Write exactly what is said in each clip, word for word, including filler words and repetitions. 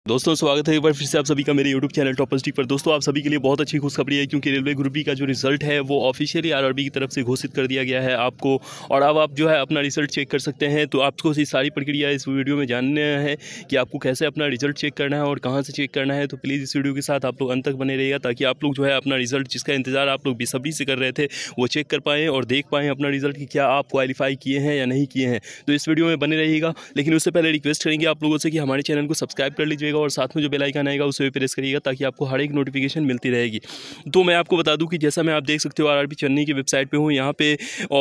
दोस्तों स्वागत है एक बार फिर से आप सभी का मेरे यूट्यूब चैनल टॉपर स्टिक पर। दोस्तों आप सभी के लिए बहुत अच्छी खुशखबरी है क्योंकि रेलवे ग्रुप डी का जो रिजल्ट है वो ऑफिशियली आरआरबी की तरफ से घोषित कर दिया गया है आपको। और अब आप जो है अपना रिजल्ट चेक कर सकते हैं। तो आपको इस सारी प्रक्रिया इस वीडियो में जानना है कि आपको कैसे अपना रिजल्ट चेक करना है और कहाँ से चेक करना है। तो प्लीज़ इस वीडियो के साथ आप लोग अंत तक बने रहिएगा ताकि आप लोग जो है अपना रिजल्ट जिसका इंतजार आप लोग बेसब्री से कर रहे थे वो चेक कर पाएँ और देख पाएँ अपना रिजल्ट कि क्या आप क्वालिफाई किए हैं या नहीं किए हैं। तो इस वीडियो में बने रहिएगा। लेकिन उससे पहले रिक्वेस्ट करेंगे आप लोगों से कि हमारे चैनल को सब्सक्राइब कर लीजिएगा और साथ में जो बेल आइकन आएगा उसे भी प्रेस करिएगा ताकि आपको हर एक नोटिफिकेशन मिलती रहेगी। तो मैं आपको बता दूं कि जैसा मैं आप देख सकते हो आरआरबी चेन्नई की वेबसाइट पे हूँ। यहाँ पे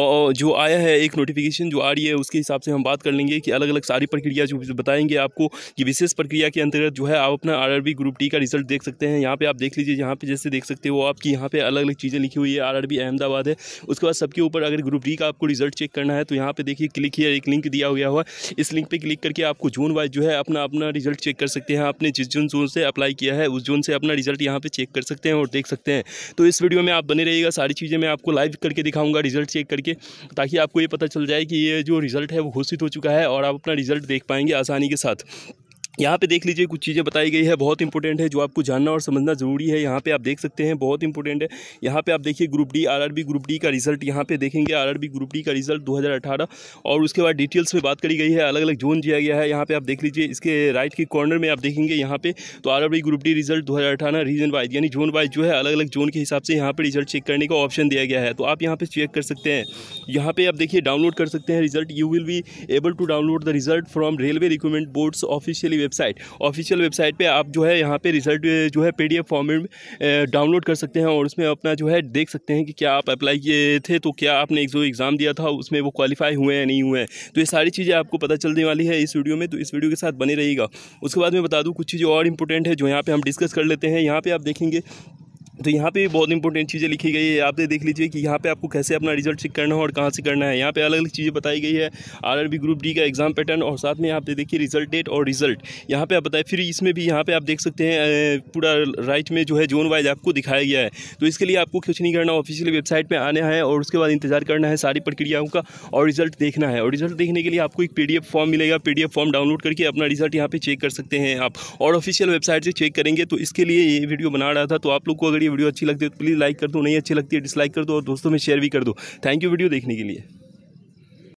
जो आया है एक नोटिफिकेशन जो आ रही है उसके हिसाब से हम बात कर लेंगे कि अलग अलग सारी प्रक्रिया जो बताएंगे आपको कि विशेष प्रक्रिया के अंतर्गत जो है आप अपना आरआरबी ग्रुप डी का रिजल्ट देख सकते हैं। यहाँ पे आप देख लीजिए, यहाँ पे जैसे देख सकते हो आपकी यहाँ पे अलग अलग चीज़ें लिखी हुई है। आरआरबी अहमदाबाद है, उसके बाद सबके ऊपर अगर ग्रुप डी का आपको रिजल्ट चेक करना है तो यहाँ पे देखिए क्लिक हियर एक लिंक दिया गया हुआ है। इस लिंक पे क्लिक करके आपको जोन वाइज जो है अपना अपना रिजल्ट चेक कर सकते हैं। आपने जिस जोन जोन से अप्लाई किया है उस जोन से अपना रिजल्ट यहाँ पे चेक कर सकते हैं और देख सकते हैं। तो इस वीडियो में आप बने रहिएगा, सारी चीज़ें मैं आपको लाइव करके दिखाऊंगा रिजल्ट चेक करके, ताकि आपको ये पता चल जाए कि ये जो रिजल्ट है वो घोषित हो चुका है और आप अपना रिजल्ट देख पाएंगे आसानी के साथ। यहाँ पे देख लीजिए कुछ चीज़ें बताई गई है, बहुत इंपॉर्टेंट है जो आपको जानना और समझना ज़रूरी है। यहाँ पे आप देख सकते हैं बहुत इंपॉर्टेंट है। यहाँ पे आप देखिए group D RRB group D का रिजल्ट यहाँ पे देखेंगे, आरआरबी ग्रुप डी का रिजल्ट दो हज़ार अठारह और उसके बाद डिटेल्स में बात करी गई है, अलग अलग जोन दिया गया है। यहाँ पे आप देख लीजिए इसके राइट के कॉर्नर में आप देखेंगे यहाँ पे तो आरआरबी ग्रुप डी रिजल्ट दो हज़ार अठारह रीजन वाइज यानी जोन वाइज जो है अलग अलग जोन के हिसाब से यहाँ पे रिजल्ट चेक करने का ऑप्शन दिया गया है। तो आप यहाँ पे चेक कर सकते हैं। यहाँ पे आप देखिए डाउनलोड कर सकते हैं result. You will be able to download the result from railway recruitment boards officially website. Official website पे आप जो है यहाँ पे रिजल्ट जो है पीडीएफ फॉर्मेट में डाउनलोड कर सकते हैं और उसमें अपना जो है देख सकते हैं कि क्या आप अप्लाई किए थे, तो क्या आपने एक जो एग्ज़ाम दिया था उसमें वो क्वालिफाई हुए हैं या नहीं हुए हैं। तो ये सारी चीज़ें आपको पता चलने वाली है इस वीडियो में, तो इस वीडियो के साथ बने रहिएगा। उसके बाद मैं बता दूँ कुछ चीज़ें और इंपॉर्टेंट है जो यहाँ पर हम डिस्कस कर लेते हैं। यहाँ पर आप देखेंगे तो यहाँ पे बहुत इंपॉर्टेंट चीज़ें लिखी गई है। आप देख लीजिए कि यहाँ पे आपको कैसे अपना रिजल्ट चेक करना है और कहाँ से करना है। यहाँ पे अलग अलग चीज़ें बताई गई है, आरआरबी ग्रुप डी का एग्जाम पैटर्न और साथ में यहाँ पे देखिए रिजल्ट डेट और रिजल्ट यहाँ पे आप बताएं। फिर इसमें भी यहाँ पे आप देख सकते हैं पूरा राइट में जो है जोन वाइज आपको दिखाया गया है। तो इसके लिए आपको कुछ नहीं करना, ऑफिशियल वेबसाइट पर आना है और उसके बाद इंतजार करना है सारी प्रक्रियाओं का और रिजल्ट देखना है। और रिजल्ट देखने के लिए आपको एक पीडीएफ फॉर्म मिलेगा, पीडीएफ फॉर्म डाउनलोड करके अपना रिजल्ट यहाँ पे चेक कर सकते हैं आप और ऑफिशियल वेबसाइट से चेक करेंगे। तो इसके लिए ये वीडियो बना रहा था। तो आप लोग को अगर ये वीडियो अच्छी लगती है तो प्लीज़ लाइक कर दो, नहीं अच्छी लगती है डिसलाइक कर दो और दोस्तों में शेयर भी कर दो। थैंक यू वीडियो देखने के लिए।